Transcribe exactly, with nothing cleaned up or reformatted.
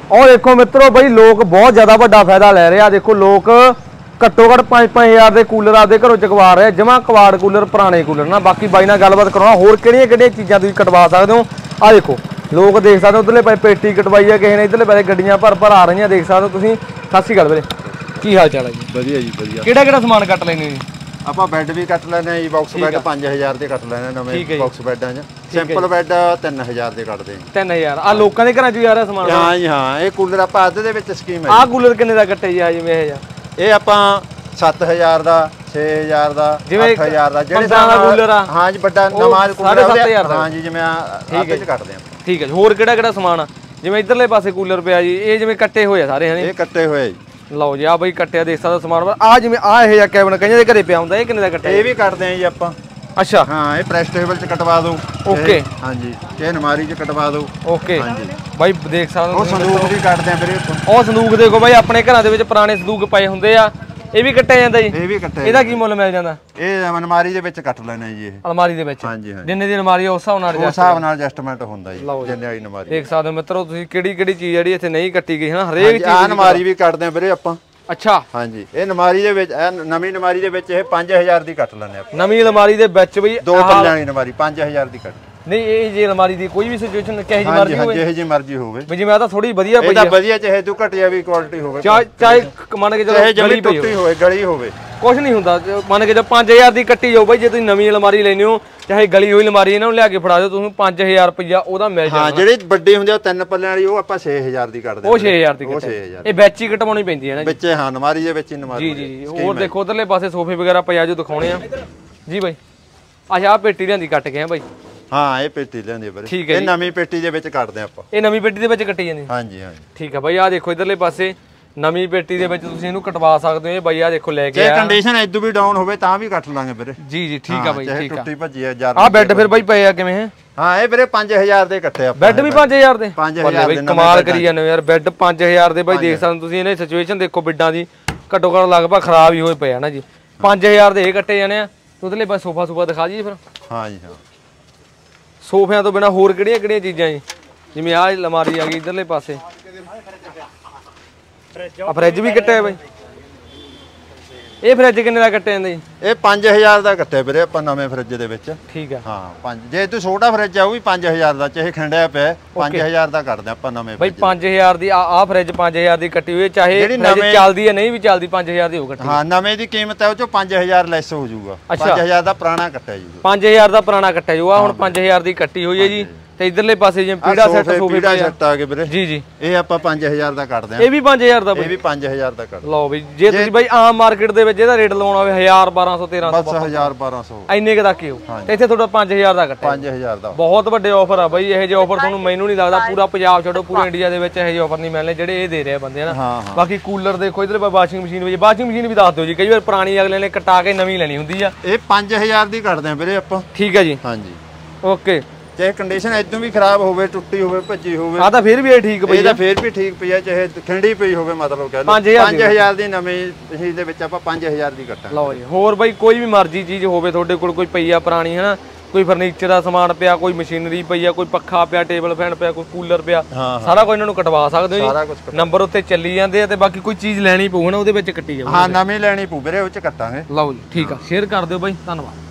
और देखो मित्रों बई लोग बहुत ज्यादा वड्डा फायदा ले रहे हैं। देखो लोग घट्टो घट पांच पांच हजार के कूलर आपके घरों चकवा रहे जमा कवाड़ कूलर पुराने कूलर ना। बाकी बाई नाल गलबात कराना होर किहड़ियां किहड़ियां चीज़ां तुसीं कटवा सकते हो। आ देखो लोग देख सकते हो उधरले पासे पेटी कटवाई है किसी ने, इधरले पासे गड्डियां भर भर आ रही देख सकते हो तुसीं। सत श्री अकाल वीरे, की हाल चाल है जी? वधिया जी वधिया। किहड़ा किहड़ा समान कट लैंदे जी? ਆਪਾਂ ਬੈੱਡ ਵੀ ਕੱਟ ਲੈਣੇ ਜੀ, ਬਾਕਸ ਬੈੱਡ ਪੰਜ ਹਜ਼ਾਰ ਦੇ ਕੱਟ ਲੈਣੇ ਨਵੇਂ ਬਾਕਸ ਬੈੱਡਾਂ 'ਚ। ਸਿੰਪਲ ਬੈੱਡ ਤਿੰਨ ਹਜ਼ਾਰ ਦੇ ਕੱਟਦੇ ਜੀ। ਤਿੰਨ ਹਜ਼ਾਰ ਆ ਲੋਕਾਂ ਦੇ ਘਰਾਂ 'ਚ ਆ ਰਿਹਾ ਸਮਾਨ? ਹਾਂ ਜੀ ਹਾਂ। ਇਹ ਕੂਲਰ ਆਪਾਂ ਅੱਧ ਦੇ ਵਿੱਚ ਸਕੀਮ ਹੈ। ਆਹ ਕੂਲਰ ਕਿੰਨੇ ਦਾ ਕੱਟੇ ਜੀ? ਆ ਜਿਵੇਂ ਇਹ ਆ ਇਹ ਆਪਾਂ ਸੱਤ ਹਜ਼ਾਰ ਦਾ, ਛੇ ਹਜ਼ਾਰ ਦਾ, ਅੱਠ ਹਜ਼ਾਰ ਦਾ ਜਿਹੜੇ ਸਾਰਾ ਕੂਲਰ ਆ। ਹਾਂ ਜੀ ਵੱਡਾ ਨਵਾਜ਼ ਕੂਲਰ ਹਾਂ ਜੀ ਜਿਵੇਂ ਆ ਅੱਧ 'ਚ ਕੱਟਦੇ ਆ। ਠੀਕ ਹੈ ਜੀ। ਹੋਰ ਕਿਹੜਾ ਕਿਹੜਾ ਸਮਾਨ ਆ? ਜਿਵੇਂ ਇਧਰਲੇ ਪਾਸੇ ਕੂਲਰ ਪਿਆ ਜੀ, ਇਹ ਜਿਵੇਂ ਕੱਟੇ ਹੋਏ ਆ ਸਾਰੇ ਹਨੇ? ਇਹ ਕੱਟੇ ਹੋਏ ਜੀ। ਲਓ ਜੀ ਆ ਬਈ ਕੱਟਿਆ ਦੇਖ ਸਕਦਾ ਸਮਾਨ। ਆ ਜਿਵੇਂ ਆ ਇਹ ਜਿਹਾ ਕੈਬਨ ਕਈਆਂ ਦੇ ਘਰੇ ਪਿਆ ਹੁੰਦਾ, ਇਹ ਕਿੰਨੇ ਦਾ ਕੱਟਿਆ? ਇਹ ਵੀ ਕੱਟਦੇ ਆ ਜੀ ਆਪਾਂ। ਅੱਛਾ ਹਾਂ। ਇਹ ਪ੍ਰੈਸ ਟੇਬਲ 'ਚ ਕਟਵਾ ਦਿਓ। ਓਕੇ ਹਾਂ ਜੀ। ਇਹ ਨਮਾਰੀ 'ਚ ਕਟਵਾ ਦਿਓ। ਓਕੇ ਹਾਂ ਜੀ ਬਾਈ ਦੇਖ ਸਕਦੇ ਹੋ। ਉਹ ਸੰਦੂਕ ਵੀ ਕੱਟਦੇ ਆ ਵੀਰੇ। ਉਹ ਸੰਦੂਕ ਦੇਖੋ ਬਾਈ ਆਪਣੇ ਘਰਾਂ ਦੇ ਵਿੱਚ ਪੁਰਾਣੇ ਸੰਦੂਕ ਪਏ ਹੁੰਦੇ ਆ, ਇਹ ਵੀ ਕੱਟਿਆ ਜਾਂਦਾ ਜੀ? ਇਹ ਵੀ ਕੱਟਿਆ। ਇਹਦਾ ਕੀ ਮੁੱਲ ਮਿਲ ਜਾਂਦਾ? ਇਹ ਅਲਮਾਰੀ ਦੇ ਵਿੱਚ ਕੱਟ ਲੈਣਾ ਜੀ। ਇਹ ਅਲਮਾਰੀ ਦੇ ਵਿੱਚ? ਹਾਂਜੀ ਹਾਂਜੀ। ਜਿੰਨੇ ਦੀ ਅਲਮਾਰੀ ਉਸ ਹਿਸਾਬ ਨਾਲ ਉਸ ਹਿਸਾਬ ਨਾਲ ਐਡਜਸਟਮੈਂਟ ਹੁੰਦਾ ਜੀ ਜਿੰਨੇ ਵਾਲੀ ਅਲਮਾਰੀ। ਦੇਖ ਸਕਦੇ ਹੋ ਮਿੱਤਰੋ ਤੁਸੀਂ ਕਿਹੜੀ ਕਿਹੜੀ ਚੀਜ਼ ਜਿਹੜੀ ਇੱਥੇ ਨਹੀਂ ਕੱਟੀ ਗਈ ਹੈ ਨਾ, ਹਰੇਕ ਚੀਜ਼। ਆਹ ਅਲਮਾਰੀ ਵੀ ਕੱਟਦੇ ਆ ਵੀਰੇ ਆਪਾਂ। ਅੱਛਾ ਹਾਂਜੀ। ਇਹ ਅਲਮਾਰੀ ਦੇ ਵਿੱਚ ਨਵੀਂ ਅਲਮਾਰੀ ਦੇ ਵਿੱਚ ਇਹ ਪੰਜ ਹਜ਼ਾਰ ਦੀ ਕੱਟ ਲੈਣੇ ਆਪਾਂ। ਨਵੀਂ ਅਲਮਾਰੀ ਦੇ ਵਿੱਚ ਬਈ ਦੋ ਪੱਲਿਆਂ ਵਾਲੀ ਅਲਮਾਰੀ ਪੰਜ ਹਜ਼ਾਰ ਦੀ ਕੱਟ। ਨਹੀਂ ਇਹ ਜੇ ਅਲਮਾਰੀ ਦੀ ਕੋਈ ਵੀ ਸਿਚੁਏਸ਼ਨ ਕਿਹੋ ਜਿਹੀ ਮਰਜ਼ੀ ਹੋਵੇ? ਜਿਹੇ ਜਿਹੀ ਮਰਜ਼ੀ ਹੋਵੇ ਵੀ ਜਿਵੇਂ ਆ ਤਾਂ ਥੋੜੀ ਵਧੀਆ ਪਈ ਇਹ ਤਾਂ ਵਧੀਆ ਚਾਹੇ ਤੂੰ ਘਟਿਆ ਵੀ ਕੁਆਲਿਟੀ ਹੋਵੇ, ਚਾਹੇ ਮੰਨ ਕੇ ਚਲੋ ਗਲੀ ਟੁੱਟੀ ਹੋਵੇ ਗਲੀ ਹੋਵੇ ਕੁਝ ਨਹੀਂ ਹੁੰਦਾ। ਮੰਨ ਕੇ ਚਲੋ ਪੰਜ ਹਜ਼ਾਰ ਦੀ ਕੱਟੀ ਜਾਓ ਬਾਈ। ਜੇ ਤੁਸੀਂ ਨਵੀਂ ਅਲਮਾਰੀ ਲੈਣੀ ਹੋ ਚਾਹੇ ਗਲੀ ਹੋਈ ਅਲਮਾਰੀ ਇਹਨਾਂ ਨੂੰ ਲਿਆ ਕੇ ਫੜਾ ਦਿਓ, ਤੁਹਾਨੂੰ ਪੰਜ ਹਜ਼ਾਰ ਰੁਪਇਆ ਉਹਦਾ ਮਿਲ ਜਾਣਾ। ਹਾਂ ਜਿਹੜੀ ਵੱਡੀ ਹੁੰਦੀ ਆ ਤਿੰਨ ਪੱਲਿਆਂ ਵਾਲੀ ਉਹ ਆਪਾਂ ਛੇ ਹਜ਼ਾਰ ਦੀ ਕੱਢਦੇ। ਉਹ ਛੇ ਹਜ਼ਾਰ ਦੀ ਕੱਟੇ। ਇਹ ਵਿੱਚ ਹੀ ਕਟਵਾਉਣੀ ਪੈਂਦੀ ਹੈ ਨਾ ਵਿੱਚ? ਹਾਂ ਅਲਮਾਰੀ ਦੇ ਵਿੱਚ ਹੀ ਅਲਮਾਰੀ। ਜੀ ਜੀ। ਹੋਰ ਦੇਖੋ ਉਧਰਲੇ ਪਾਸੇ ਸੋਫੇ ਵਗੈਰਾ ਪਿਆ ਜੋ ਦਿਖਾਉਣੇ ਆ ਜੀ ਬਾਈ। ਅੱਛਾ ਆ ਪੇਟੀ ਲਿਆਂਦੀ ਕੱਟ ਕੇ ਆ ਬਾਈ? ਹਾਂ ਇਹ ਪੇਟੀ ਲਿਆਂਦੀ ਵੀਰੇ। ਠੀਕ ਹੈ। ਇਹ ਨਵੀਂ ਪੇਟੀ ਦੇ ਵਿੱਚ ਕੱਟਦੇ ਆਪਾਂ। ਇਹ ਨਵੀਂ ਪੇਟੀ ਦੇ ਵਿੱਚ ਕੱਟੀ ਜਾਂਦੀ? ਹਾਂਜੀ ਹਾਂਜੀ। ਠੀਕ ਹੈ ਬਾਈ। ਆ ਦੇਖੋ ਇਧਰਲੇ ਪਾਸੇ ਨਵੀਂ ਪੇਟੀ ਦੇ ਵਿੱਚ ਤੁਸੀਂ ਇਹਨੂੰ ਕਟਵਾ ਸਕਦੇ ਹੋ। ਇਹ ਬਾਈ ਆ ਦੇਖੋ ਲੈ ਕੇ ਆ। ਕੰਡੀਸ਼ਨ ਇਦੋਂ ਵੀ ਡਾਊਨ ਹੋਵੇ ਤਾਂ ਵੀ ਕੱਟ ਲਾਂਗੇ ਵੀਰੇ। ਜੀ ਜੀ ਠੀਕ ਆ ਬਾਈ ਠੀਕ ਆ। ਟੁੱਟੀ ਭੱਜੀ ਆ ਯਾਰ। ਆ ਬੈੱਡ ਫਿਰ ਬਾਈ ਪਏ ਆ ਕਿਵੇਂ ਹੈ? ਹਾਂ ਇਹ ਵੀਰੇ ਪੰਜ ਹਜ਼ਾਰ ਦੇ ਕੱਟੇ ਆਪਾਂ। ਬੈੱਡ ਵੀ ਪੰਜ ਹਜ਼ਾਰ ਦੇ? ਪੰਜ ਹਜ਼ਾਰ ਦੇ ਕਮਾਲ ਕਰੀ ਜਾਂਦੇ ਯਾਰ। ਬੈੱਡ ਪੰਜ ਹਜ਼ਾਰ ਦੇ ਬਾਈ ਦੇਖ ਸਕਦੇ ਤੁਸੀਂ। ਇਹਨੇ ਸਿਚੁਏਸ਼ਨ ਦੇਖੋ ਬੈੱਡਾਂ ਦੀ ਘੱਟੋ ਘੱਟ ਲਗਭਗ ਖਰਾਬ ਹੀ ਹੋਏ ਪਏ ਆ ਨਾ ਜੀ। ਪੰਜ ਹਜ਼ਾਰ ਦੇ ਇਹ ਕੱਟੇ ਜਾਣੇ ਆ। ਉਧਰਲੇ ਪਾਸੇ ਸੋਫਾ ਸੂਫਾ ਦਿਖਾ ਜੀ ਫਿਰ। ਹਾਂ ਜੀ ਹਾਂ। ਸੋਫਿਆਂ ਤੋਂ ਬਿਨਾ ਹੋਰ ਕਿਹੜੀਆਂ ਕਿਹੜੀਆਂ ਚੀਜ਼ਾਂ ਜੀ? ਜਿਵੇਂ ਆਹ ਅਲਮਾਰੀ ਆ ਗਈ ਇਧਰਲੇ ਪਾਸੇ। ਆ ਫਰਿੱਜ ਵੀ ਕੱਟਿਆ ਬਾਈ? ਇਹ ਫਰਿੱਜ ਕਿੰਨੇ ਦਾ ਕੱਟਿਆ ਜਾਂਦਾ ਜੀ? ਇਹ ਪੰਜ ਹਜ਼ਾਰ ਦਾ ਕੱਟਿਆ ਵੀਰੇ ਆਪਾਂ ਨਵੇਂ ਫਰਿੱਜ ਦੇ ਵਿੱਚ। ਠੀਕ ਆ। ਹਾਂ ਪੰਜ। ਜੇ ਤੂੰ ਛੋਟਾ ਫਰਿੱਜ ਆ ਉਹ ਵੀ ਪੰਜ ਹਜ਼ਾਰ ਦਾ, ਚਾਹੇ ਖੰਡਿਆ ਪਿਆ ਪੰਜ ਹਜ਼ਾਰ ਦਾ ਕੱਟਦੇ ਆਪਾਂ ਨਵੇਂ ਬਾਈ। ਪੰਜ ਹਜ਼ਾਰ ਦੀ ਆ ਫਰਿੱਜ ਪੰਜ ਹਜ਼ਾਰ ਦੀ ਕੱਟੀ ਹੋਈ, ਚਾਹੇ ਫਰਿੱਜ ਚੱਲਦੀ ਹੈ ਨਹੀਂ ਵੀ ਚੱਲਦੀ ਪੰਜ ਹਜ਼ਾਰ ਦੀ ਉਹ ਕੱਟੀ। ਹਾਂ ਨਵੇਂ ਦੀ ਕੀਮਤ ਹੈ ਉਹ ਚੋਂ ਪੰਜ ਹਜ਼ਾਰ ਲੈਸ ਹੋ ਜਾਊਗਾ। ਪੰਜ ਹਜ਼ਾਰ ਦਾ ਪੁਰਾਣਾ ਕੱਟਿਆ ਜੀ। ਪੰਜ ਹਜ਼ਾਰ ਦਾ ਪੁਰਾਣਾ ਕੱਟਿਆ ਜੂਗਾ। ਹੁਣ ਪੰਜ ਹਜ਼ਾਰ ਦੀ ਕੱਟੀ ਹੋਈ ਹੈ ਜੀ। ਤੇ ਇਧਰਲੇ ਪਾਸੇ ਜਿਵੇਂ ਪੀੜਾ ਸੈੱਟ ਸੋਫੇ ਪੀੜਾ ਸੈੱਟ ਆ ਗਏ ਵੀਰੇ। ਜੀ ਜੀ। ਇਹ ਆਪਾਂ ਪੰਜ ਹਜ਼ਾਰ ਦਾ ਕੱਟਦੇ ਆ। ਇਹ ਵੀ ਪੰਜ ਹਜ਼ਾਰ ਦਾ? ਇਹ ਵੀ ਪੰਜ ਹਜ਼ਾਰ ਦਾ ਕੱਟ ਲਓ ਬਈ। ਜੇ ਤੁਸੀਂ ਬਾਈ ਆਮ ਮਾਰਕੀਟ ਦੇ ਵਿੱਚ ਇਹਦਾ ਰੇਟ ਲਵਾਉਣਾ ਹੋਵੇ ਹਜ਼ਾਰ ਬਾਰਾਂ ਸੌ ਤੇਰਾਂ ਸੌ ਬਸ ਹਜ਼ਾਰ ਬਾਰਾਂ ਸੌ ਇੰਨੇ ਕ ਤੱਕ ਹੀ ਹੋ। ਤੇ ਇੱਥੇ ਤੁਹਾਡਾ ਪੰਜ ਹਜ਼ਾਰ ਦਾ ਕੱਟਿਆ। ਪੰਜ ਹਜ਼ਾਰ ਦਾ ਬਹੁਤ ਵੱਡੇ ਆਫਰ ਆ ਬਾਈ। ਇਹੋ ਜਿਹੇ ਆਫਰ ਤੁਹਾਨੂੰ ਮੈਨੂੰ ਨਹੀਂ ਲੱਗਦਾ ਪੂਰਾ ਪੰਜਾਬ ਛੱਡੋ ਪੂਰੇ ਇੰਡੀਆ ਦੇ ਵਿੱਚ ਇਹੋ ਜਿਹੇ ਆਫਰ ਨਹੀਂ ਮਿਲਣੇ ਜਿਹੜੇ ਇਹ ਦੇ ਰਹੇ ਬੰਦੇ ਨਾ। ਬਾਕੀ ਕੂਲਰ ਦੇਖੋ ਇਧਰ ਵਾਸ਼ਿੰਗ ਮਸ਼ੀਨ ਵਿੱਚ। ਵਾਸ਼ਿੰਗ ਮਸ਼ੀਨ ਵੀ ਦੱਸ ਦਿਓ ਜੀ, ਕਈ ਵਾਰ ਪੁਰਾਣੀ ਅਗਲੇ ਨੇ ਕਟਾ ਕੇ ਨਵੀਂ ਲੈਣੀ ਹੁੰਦੀ ਆ। ਇਹ ਪੰਜ ਹਜ਼ਾਰ ਦੀ ਕੱਟਦੇ ਆ ਵੀਰੇ ਆਪਾਂ। ਠੀਕ ਹੈ ਜੀ। ਹਾਂਜੀ ਓਕੇ। ਚਾਹੇ ਕੰਡੀਸ਼ਨ ਇਦੋਂ ਵੀ ਖਰਾਬ ਹੋਵੇ, ਟੁੱਟੀ ਹੋਵੇ, ਭੱਜੀ ਹੋਵੇ, ਆ ਤਾਂ ਫਿਰ ਵੀ ਇਹ ਠੀਕ ਪਈ ਆ। ਇਹਦਾ ਫਿਰ ਵੀ ਠੀਕ ਪਈ ਆ। ਚਾਹੇ ਖੰਡੀ ਪਈ ਹੋਵੇ ਮਤਲਬ ਕਹਿ ਲਓ ਪੰਜ ਹਜ਼ਾਰ ਦੀ ਨਵੀਂ ਮਸ਼ੀਨ ਦੇ ਵਿੱਚ ਆਪਾਂ ਪੰਜ ਹਜ਼ਾਰ ਦੀ ਕੱਟਾਂ। ਲਓ ਜੀ। ਹੋਰ ਬਾਈ ਕੋਈ ਵੀ ਮਰਜ਼ੀ ਚੀਜ਼ ਹੋਵੇ ਤੁਹਾਡੇ ਕੋਲ, ਕੋਈ ਪਈ ਆ ਪੁਰਾਣੀ ਹਨਾ, ਕੋਈ ਫਰਨੀਚਰ ਦਾ ਸਮਾਨ ਪਿਆ, ਕੋਈ ਮਸ਼ੀਨਰੀ ਪਈ ਆ, ਕੋਈ ਪੱਖਾ ਪਿਆ, ਟੇਬਲ ਫੈਨ ਪਿਆ, ਕੋਈ ਕੂਲਰ ਪਿਆ, ਸਾਰਾ ਕੁਝ ਇਹਨਾਂ ਨੂੰ ਕਟਵਾ ਸਕਦੇ ਹੋ ਜੀ। ਨੰਬਰ ਉੱਤੇ ਚੱਲੀ ਜਾਂਦੇ ਆ। ਤੇ ਬਾਕੀ ਕੋਈ ਚੀਜ਼ ਲੈਣੀ ਪਊ ਨਾ ਉਹਦੇ ਵਿੱਚ ਕੱਟੀ ਜਾਊ। ਹਾਂ ਨਵੀਂ ਲੈਣੀ ਪਊ ਵੀਰੇ ਉਹ ਚ ਕੱਟਾਂਗੇ। ਲਓ ਜੀ ਠੀਕ ਆ। ਸ਼ੇਅਰ ਕਰ ਦਿਓ ਬਾਈ। ਧੰਨਵਾਦ।